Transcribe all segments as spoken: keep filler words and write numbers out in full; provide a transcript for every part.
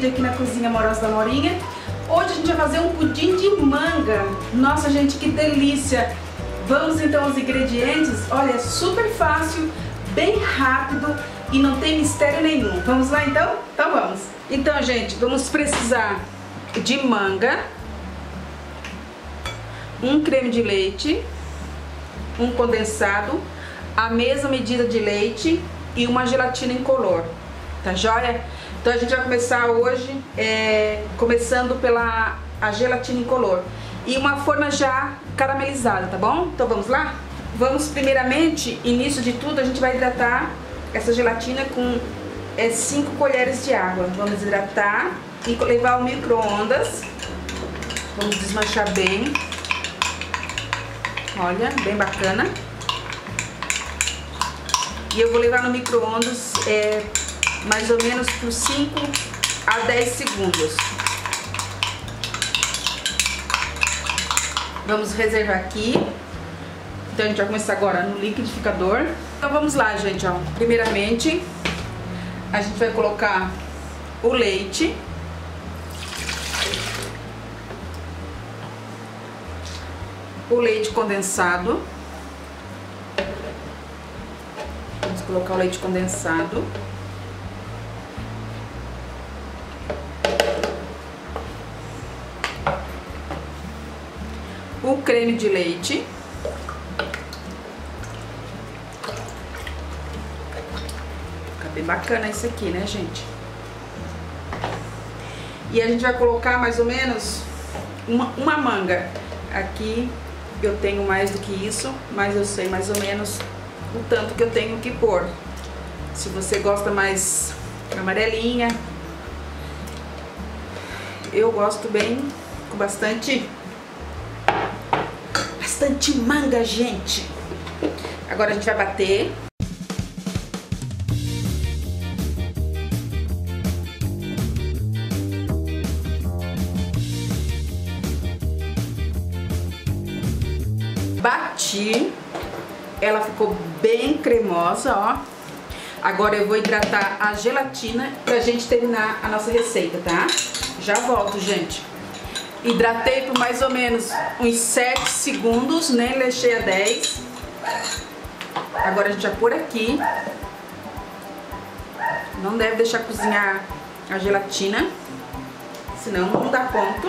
vídeo aqui na Cozinha Amorosa da Morinha. Hoje a gente vai fazer um pudim de manga. Nossa, gente, que delícia! Vamos então aos ingredientes. Olha, é super fácil, bem rápido e não tem mistério nenhum. Vamos lá então? Então vamos. Então, gente, vamos precisar de manga, um creme de leite, um condensado, a mesma medida de leite e uma gelatina incolor, tá joia? Então a gente vai começar hoje é, começando pela a gelatina incolor e uma forma já caramelizada, tá bom? Então vamos lá? Vamos primeiramente, início de tudo, a gente vai hidratar essa gelatina com cinco é, colheres de água. Vamos hidratar e levar ao micro-ondas. Vamos desmanchar bem. Olha, bem bacana. E eu vou levar no micro-ondas é, mais ou menos por cinco a dez segundos. Vamos reservar aqui. Então a gente vai começar agora no liquidificador. Então vamos lá, gente, ó. Primeiramente, a gente vai colocar o leite. O leite condensado. Vamos colocar o leite condensado. O creme de leite. Fica bem bacana isso aqui, né, gente? E a gente vai colocar mais ou menos uma, uma manga. Aqui eu tenho mais do que isso, mas eu sei mais ou menos o tanto que eu tenho que pôr. Se você gosta mais amarelinha, eu gosto bem com bastante bastante manga, gente. Agora a gente vai bater. Bati, ela ficou bem cremosa, ó. Agora eu vou hidratar a gelatina pra gente terminar a nossa receita, tá? Já volto, gente. Hidratei por mais ou menos uns sete segundos, nem deixei a dez. Agora a gente vai pôr aqui. Não deve deixar cozinhar a gelatina, senão não dá ponto.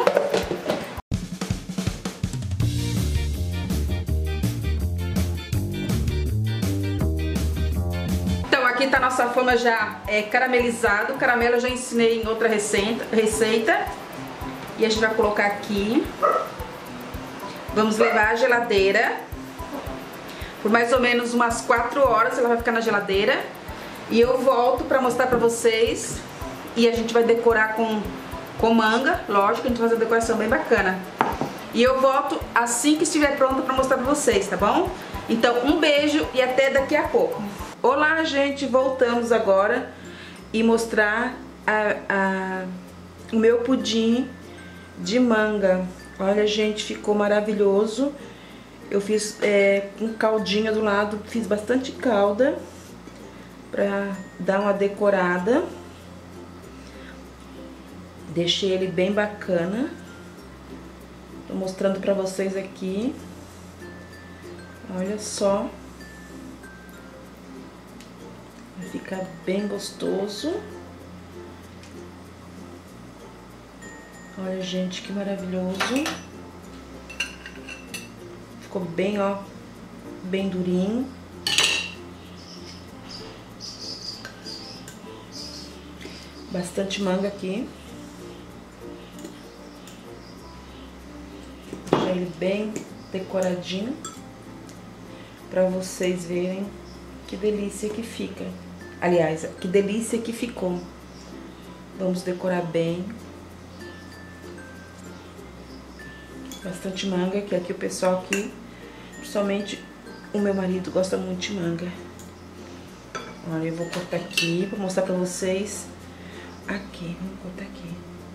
Aqui tá a nossa forma já é, caramelizado. O caramelo eu já ensinei em outra receita, receita. E a gente vai colocar aqui. Vamos levar à geladeira. Por mais ou menos umas quatro horas ela vai ficar na geladeira. E eu volto pra mostrar pra vocês. E a gente vai decorar com, com manga. Lógico, a gente vai fazer uma decoração bem bacana. E eu volto assim que estiver pronta pra mostrar pra vocês, tá bom? Então um beijo e até daqui a pouco. Olá, gente, voltamos agora e mostrar a, a, o meu pudim de manga. Olha, gente, ficou maravilhoso. Eu fiz é, um caldinho do lado, fiz bastante calda pra dar uma decorada. Deixei ele bem bacana. Tô mostrando pra vocês aqui. Olha só. Vai ficar bem gostoso. Olha, gente, que maravilhoso. Ficou bem, ó, bem durinho. Bastante manga aqui. Deixar ele bem decoradinho pra vocês verem que delícia que fica. Aliás, que delícia que ficou. Vamos decorar bem. Bastante manga, que aqui o pessoal aqui, principalmente o meu marido, gosta muito de manga. Olha, eu vou cortar aqui pra mostrar pra vocês. Aqui, vamos cortar aqui.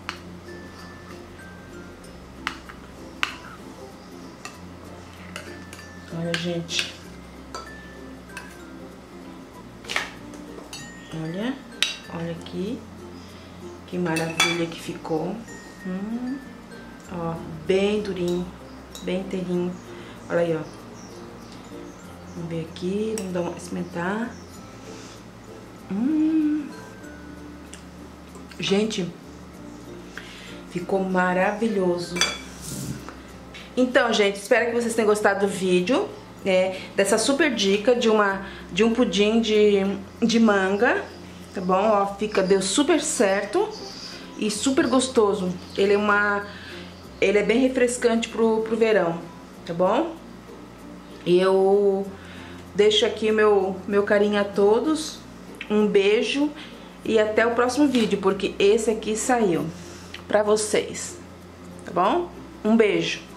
Olha, gente. Olha, olha aqui. Que maravilha que ficou. Hum, ó, bem durinho, bem inteirinho. Olha aí, ó. Vamos ver aqui, vamos dar uma experimentar. Hum. Gente, ficou maravilhoso. Então, gente, espero que vocês tenham gostado do vídeo, né, dessa super dica de, uma, de um pudim de, de manga, tá bom? Ó, fica, deu super certo e super gostoso. Ele é uma, ele é bem refrescante pro, pro verão, tá bom? E eu deixo aqui meu, meu carinho a todos, um beijo e até o próximo vídeo, porque esse aqui saiu pra vocês, tá bom? Um beijo!